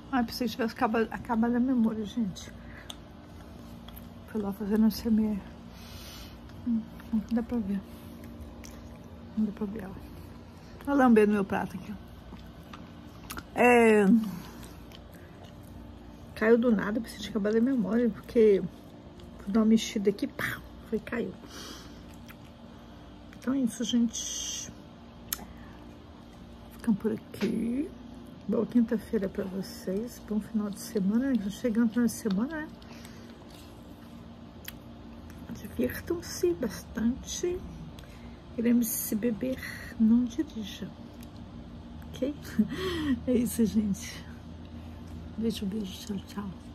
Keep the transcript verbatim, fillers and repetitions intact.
Ai, pensei que tivesse acabado, acabado a memória, gente. Fui lá fazendo um C M R. Hum, não dá pra ver. Não dá pra ver ela. Vou lamber no meu prato aqui. É... Caiu do nada, pensei que tinha acabado a memória, porque fui dar uma mexida aqui, pá, foi, caiu. Então é isso, gente. Ficamos por aqui. Boa quinta-feira pra vocês. Bom final de semana. Já chegando no final de semana, né? Divirtam-se bastante. Iremos se beber, não dirija. Ok? É isso, gente. Beijo, beijo. Tchau, tchau.